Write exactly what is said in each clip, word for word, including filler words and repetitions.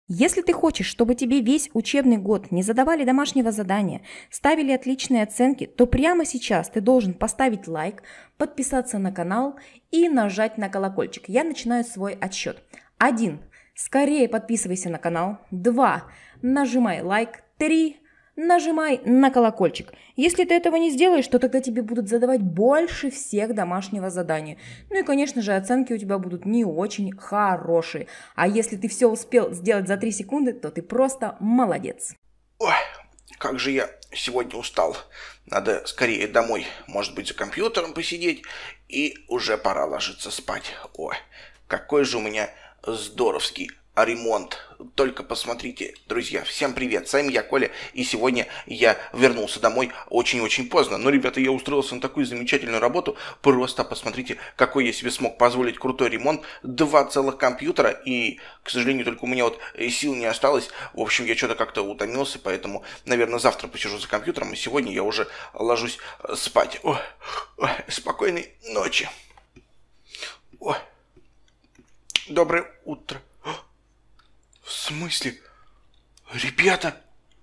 Если ты хочешь, чтобы тебе весь учебный год не задавали домашнего задания, ставили отличные оценки, то прямо сейчас ты должен поставить лайк, подписаться на канал и нажать на колокольчик. Я начинаю свой отсчет. Один. Скорее подписывайся на канал. Два. Нажимай лайк. Три. Нажимай на колокольчик. Если ты этого не сделаешь, то тогда тебе будут задавать больше всех домашнего задания. Ну и, конечно же, оценки у тебя будут не очень хорошие. А если ты все успел сделать за три секунды, то ты просто молодец. Ой, как же я сегодня устал. Надо скорее домой, может быть, за компьютером посидеть. И уже пора ложиться спать. Ой, какой же у меня здоровский ремонт. Только посмотрите, друзья. Всем привет, с вами я, Коля. И сегодня я вернулся домой очень-очень поздно. Но, ребята, я устроился на такую замечательную работу. Просто посмотрите, какой я себе смог позволить крутой ремонт. Два целых компьютера. И, к сожалению, только у меня вот сил не осталось. В общем, я что-то как-то утомился. Поэтому, наверное, завтра посижу за компьютером. И сегодня я уже ложусь спать. Ой, ой, спокойной ночи. Ой. Доброе утро. В смысле? Ребята,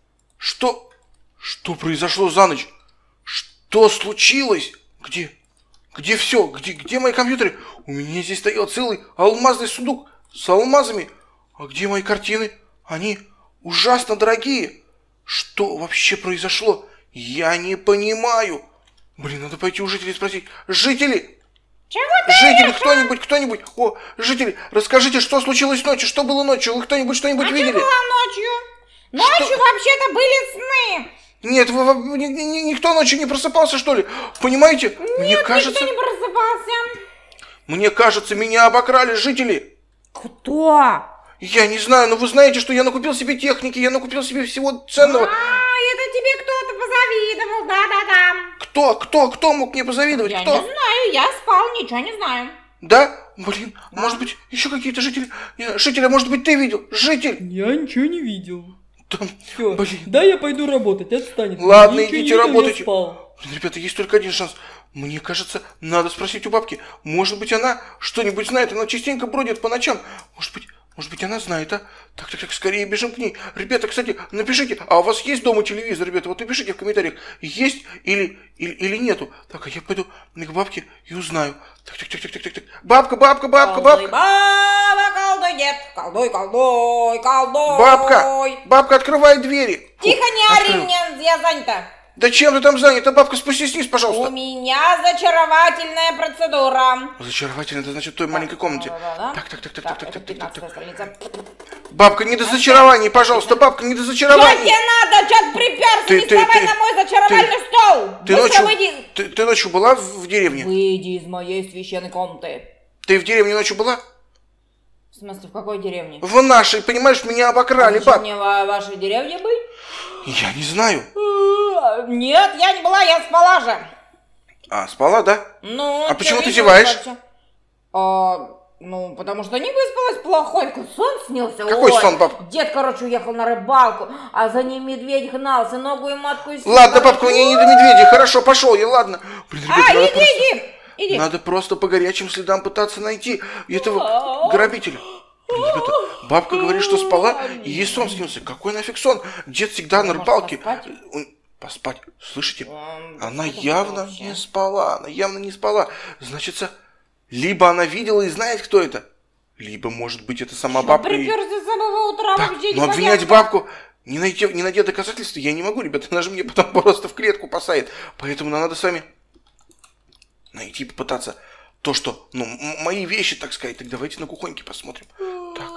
что? Что произошло за ночь? Что случилось? Где? Где все? Где, где мои компьютеры? У меня здесь стоял целый алмазный сундук с алмазами. А где мои картины? Они ужасно дорогие. Что вообще произошло? Я не понимаю. Блин, надо пойти у жителей спросить. Жители! Чего ты Жители, решил? кто-нибудь, кто-нибудь, о, жители, расскажите, что случилось ночью, что было ночью, вы кто-нибудь что-нибудь а видели? что было ночью? Ночью Что? вообще-то были сны. Нет, вы, вы- ни- ни- никто ночью не просыпался, что ли? Понимаете? Мне Нет, кажется, никто не просыпался. мне кажется, меня обокрали жители. Кто? Я не знаю, но вы знаете, что я накупил себе техники, я накупил себе всего ценного. А, это тебе кто-то позавидовал, да-да-да. Кто, кто, кто мог мне позавидовать? Я Кто? не знаю, я спал, ничего не знаю. Да? Блин, может быть, еще какие-то жители. Я- Жители, а может быть, ты видел? Житель! Я ничего не видел. Там, Все, блин. да я пойду работать, отстанет. Ладно, Ничего не идите видел, я работайте. спал. Блин, ребята, есть только один шанс. Мне кажется, надо спросить у бабки. Может быть, она что-нибудь знает. Она частенько бродит по ночам. Может быть, может быть, она знает, а? Так, так, так, скорее бежим к ней. Ребята, кстати, напишите, а у вас есть дома телевизор, ребята? Вот напишите в комментариях, есть или, или, или нету. Так, а я пойду к бабке и узнаю. Так, так, так, так, так, так, так. Бабка, бабка, бабка, Колдуй, бабка. баба, колдуй, дед, колдуй, колдуй, колдуй. Бабка, бабка, открывай двери. Тихо, Фу, не ори открыл. мне, я занята. Да чем ты там занята, бабка? Спустись вниз, У пожалуйста. меня зачаровательная процедура. Зачаровательно, это значит в той маленькой комнате. Да-да-да. Так, так, так, так, Так, так, это так, так, так, так. пятнадцатая страница. Бабка, не до зачарований, пожалуйста, бабка, не до Что зачарований. тебе надо? Что ты приперся? Ты- Не ты- вставай ты- на мой зачаровательный стол! Ты Быстро ночью, выйди! ты, ты ночью была в, в деревне? Выйди из моей священной комнаты. Ты в деревне ночью была? В смысле, в какой деревне? В нашей, понимаешь, меня обокрали, А зачем баб. мне в вашей деревне быть? Я не знаю. Э, Нет, я не была, я спала же. А, спала, да? Ну, А чё, почему ты видела, зеваешь? короче? А, ну, потому что не выспалась, плохой сон снился. Какой Ой, сон, баб? Дед, короче, уехал на рыбалку, а за ним медведь гнался, ногу и матку и Ладно, бабка, мне не до медведя, хорошо, пошел я, ладно. Блин, ребята, А, надо иди, просто- иди, иди. Надо просто по горячим следам пытаться найти этого грабителя. Блин, ребята, бабка говорит, что спала, и ей сон снился. Какой нафиг сон? Дед всегда на Может, рыбалке. поспать? Он- Поспать. Слышите? Эм, Она что это явно вообще? не спала. Она явно не спала. Значится, либо она видела и знает, кто это, либо, может быть, это сама Что бабка. и- приперся с самого утра Так, вообще но обвинять непонятно. бабку, не найти, не найдя доказательств, я не могу, ребята. Она же мне потом просто в клетку посадит. Поэтому нам надо с вами найти, попытаться то, что, ну, м- мои вещи, так сказать. Так давайте на кухоньке посмотрим. Так,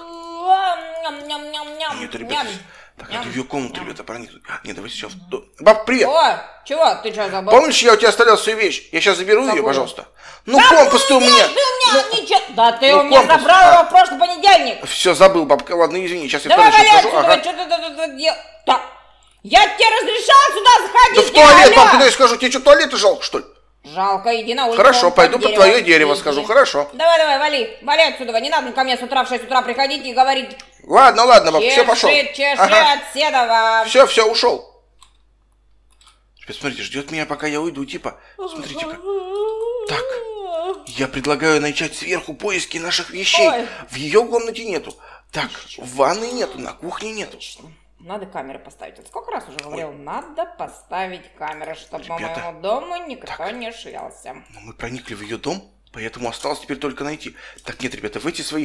нет, ребята, так, надо в ее комнату, ребята, проникнуть. Нет, давай сейчас. в до- Баб, привет! О, чего, ты что забыл? Помнишь, я у тебя оставлял свою вещь? Я сейчас заберу ее, Какую? пожалуйста. Ну, компас ты у меня. Ты у меня ничего... Да ты ну, у меня компас, забрал а. его в прошлый понедельник. Все, забыл, бабка. Ладно, извини, сейчас я в Давай туалет валяй схожу. отсюда, Ага. что ты тут- тут дел- Так, я тебе разрешал сюда Да заходить. в туалет, алло. бабка, дай скажу, тебе что, туалета жалко, что ли? Жалко, иди на улицу. Хорошо, под пойду под дерево. твое дерево Иди. скажу, хорошо. Давай, давай, вали, вали отсюда. Не надо ко мне с утра в шесть утра приходить и говорить. Ладно, ладно, бабка, все, пошел. Чеши, чеши Ага. от седова. Все, все, ушел. Теперь смотрите, ждет меня, пока я уйду, типа. Смотрите-ка. Так, я предлагаю начать сверху поиски наших вещей. Ой. В ее комнате нету. Так, в ванной нету, на кухне нету. Отлично. Надо камеры поставить. Вот сколько раз уже говорил, надо поставить камеры, чтобы по Ребята, моему дому никто так. не швялся. Но мы проникли в ее дом, поэтому осталось теперь только найти. Так, нет, ребята, в эти свои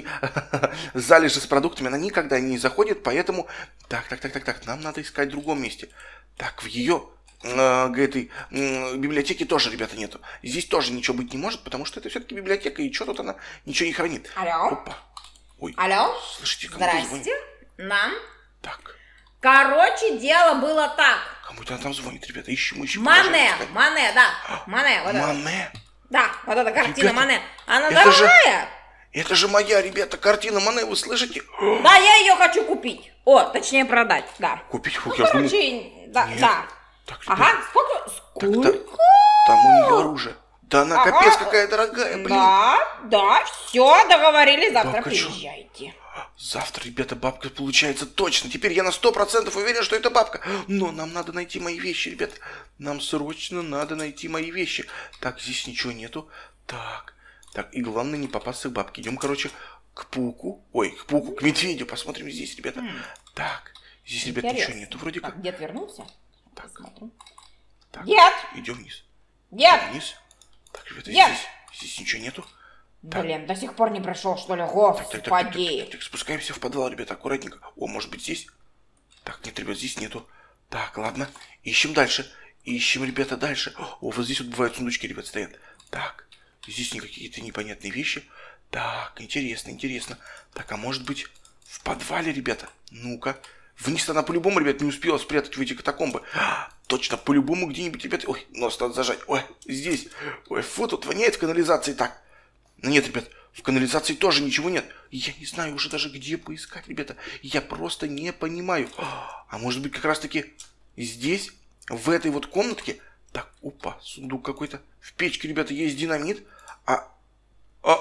залежи с продуктами она никогда не заходит, поэтому... Так, так, так, так, так, нам надо искать в другом месте. Так, в ее э, этой э, библиотеке тоже, ребята, нету. Здесь тоже ничего быть не может, потому что это все-таки библиотека, и что тут она ничего не хранит. Алло? Опа. Ой, Алло? слышите, кому-то звонит. Здрасте. Нам? Так, Короче, дело было так. кому-то она там звонит, ребята, ищем, ищем. Мане, продолжаем искать. Мане, да. Мане, вот это. Мане. Да, вот эта картина Ребята, Мане. Она это же- дорогая. Это же моя, ребята, картина Мане, вы слышите? Да, я ее хочу купить. О, точнее продать, да. Купить, фу, Ну, я ж думал- короче, да, Нет. да. Так, ребята, Ага, сколько? так, Сколько? та- там у нее оружие. Да она Ага. капец какая дорогая, блин. Да, да, все, договорились, завтра Бабка, чё? приезжайте. Завтра, ребята, бабка получается точно. Теперь я на сто процентов уверен, что это бабка. Но нам надо найти мои вещи, ребята. Нам срочно надо найти мои вещи. Так, здесь ничего нету. Так, так, и главное не попасться к бабке. Идем, короче, к пауку. Ой, к пауку, к медведю. Посмотрим здесь, ребята. Так, здесь, ребята, ничего Интересно. нету вроде как. Так, дед вернулся? Так. Посмотрим. Так, Дед! идем вниз. Дед! Вниз. Так, ребята, Дед! здесь, здесь ничего нету. Так. Блин, до сих пор не пришел, что ли? Так, так, так, так, так, так, Господи. так, спускаемся в подвал, ребята, аккуратненько. О, может быть здесь? Так, нет, ребят, здесь нету. Так, ладно, ищем дальше. Ищем, ребята, дальше. О, вот здесь вот бывают сундучки, ребят, стоят. Так, здесь какие-то непонятные вещи. Так, интересно, интересно. Так, а может быть в подвале, ребята? Ну-ка. Вниз она по-любому, ребят, не успела спрятать в эти катакомбы. А, точно, по-любому где-нибудь, ребята. Ой, нос надо зажать. Ой, здесь. Ой, фу, тут воняет в канализации. Так. Ну нет, ребят, в канализации тоже ничего нет. Я не знаю уже даже, где поискать, ребята. Я просто не понимаю. А может быть, как раз-таки здесь, в этой вот комнатке. Так, опа, сундук какой-то. В печке, ребята, есть динамит. А, а,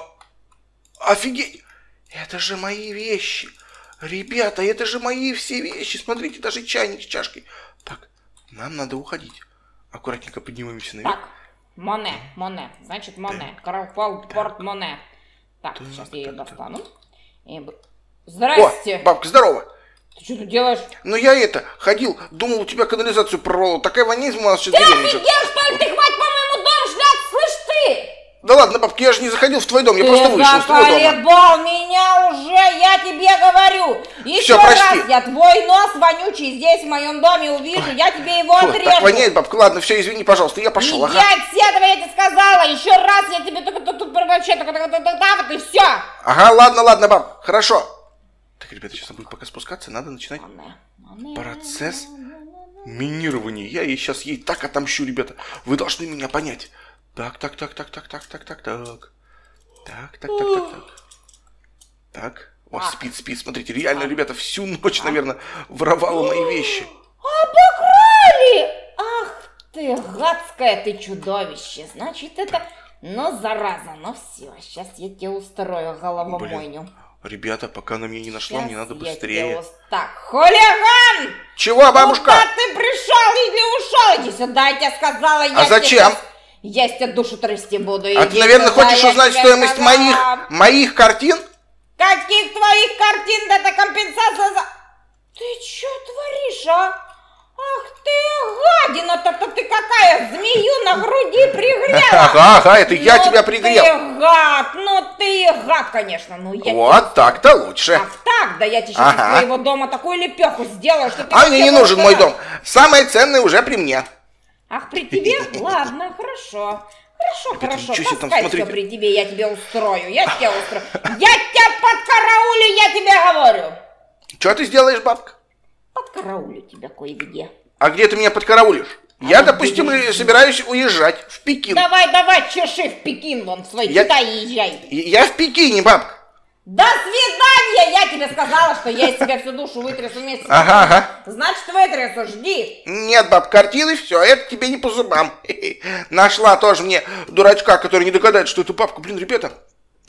офигеть! Это же мои вещи. Ребята, это же мои все вещи. Смотрите, даже чайник с чашкой. Так, нам надо уходить. Аккуратненько поднимаемся наверх. Так, Моне, Моне, значит Моне, Карапал, порт Моне. Так, Так, сейчас я ее так, достану. И б- О, Здрасте. бабка, здорово. Ты что тут делаешь? Ну я это, ходил, думал, у тебя канализацию прорвало. Такая воняет, у нас сейчас Ты деревня идет. офигел, что ли? Ты хватит по моему дому шляться, слышь ты! Да ладно, бабка, я же не заходил в твой дом, я Ты просто вышел из твоего дома. заколебал меня уже, я тебе говорю. Еще Всё, прости. раз я твой нос вонючий здесь в моем доме увижу, я тебе его Фу, отрежу. так воняет, бабка, ладно, все, извини, пожалуйста, я пошел, Иди ага. отседова, я тебе сказала. Еще раз я тебе только тут вообще только только да вот и все. Ага, ладно, ладно, баб, хорошо. Так, ребята, сейчас нам будет пока спускаться, надо начинать процесс минирования. Я ей сейчас ей так отомщу, ребята. Вы должны меня понять. Так, так, так, так, так, так, так, так, так. Так, так, так, так, так. Так. О, спит, спит. Смотрите, реально, ребята, всю ночь, наверное, воровала мои вещи. Обокрали! Ах ты, гадское ты чудовище. Значит, это... Ну, зараза, ну все, сейчас я тебе устрою головомойню. Ребята, пока она меня не нашла, мне надо Щас я быстрее. тебе ус- Так, хулиган! Чего, бабушка? Куда ты пришел или ушел? Иди сюда, я тебе сказала. Я А зачем? тебе- Я тебе душу трясти буду. А Иди ты, наверное, сюда, хочешь я узнать тебе стоимость сказала. моих, моих картин? Каких твоих картин? Да это компенсация за... Ты что творишь, а? Ах ты, гадина-то ты какая, змею на груди пригрела. Ага, ага, это я Ну тебя пригрел. ты гад, ну ты гад, конечно. Ну, я Вот так-то лучше. Ах так, да я тебе сейчас Ага. из твоего дома такую лепеху сделаю, что ты... А мне вообще не нужен будешь мой дом. Самое ценное уже при мне. Ах, при тебе? Ладно, хорошо. Хорошо, Ребята, хорошо. ничего себе там, Таскай смотрите. всё при тебе, я тебе устрою. Я тебя устрою. Я тебя подкараулю, я тебе говорю. Что ты сделаешь, бабка? Подкараулю тебя кое-где. А где ты меня подкараулишь? Я, вот допустим, будешь- собираюсь уезжать в Пекин. Давай, давай, чеши в Пекин вон, в свой Я- Китай езжай. И- Я в Пекине, бабка. До свидания! Я тебе сказала, что я из себя всю душу вытрясу вместе с Ага, ага. Значит, вытрясу, жди. Нет, баб, картины, все, это тебе не по зубам. Нашла тоже мне дурачка, который не догадается, что это бабка. Блин, ребята,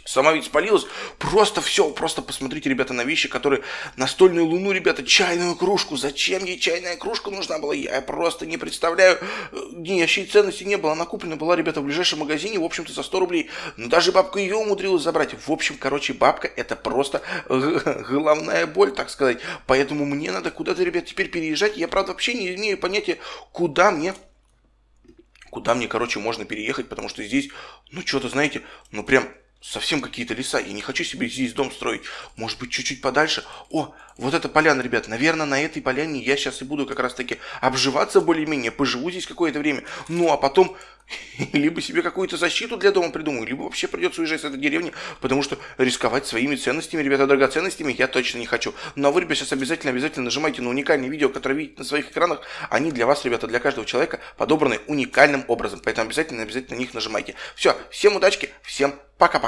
Сама ведь спалилась. Просто все, просто посмотрите, ребята, на вещи, которые... Настольную луну, ребята, чайную кружку. Зачем ей чайная кружка нужна была? Я просто не представляю. Ни вообще ценности не было. Она куплена была, ребята, в ближайшем магазине, в общем-то, за сто рублей. Но даже бабка ее умудрилась забрать. В общем, короче, бабка это просто головная боль, так сказать. Поэтому мне надо куда-то, ребят, теперь переезжать. Я, правда, вообще не имею понятия, куда мне... Куда мне, короче, можно переехать, потому что здесь, ну, что-то, знаете, ну, прям... Совсем какие-то леса. Я не хочу себе здесь дом строить. Может быть, чуть-чуть подальше. О, вот эта поляна, ребят. Наверное, на этой поляне я сейчас и буду как раз-таки обживаться более-менее. Поживу здесь какое-то время. Ну, а потом либо себе какую-то защиту для дома придумаю, либо вообще придется уезжать с этой деревни, потому что рисковать своими ценностями, ребята, драгоценностями я точно не хочу. Но вы, ребята, сейчас обязательно-обязательно нажимайте на уникальные видео, которые видите на своих экранах. Они для вас, ребята, для каждого человека подобраны уникальным образом. Поэтому обязательно-обязательно на них нажимайте. Все, всем удачки, всем пока-пока.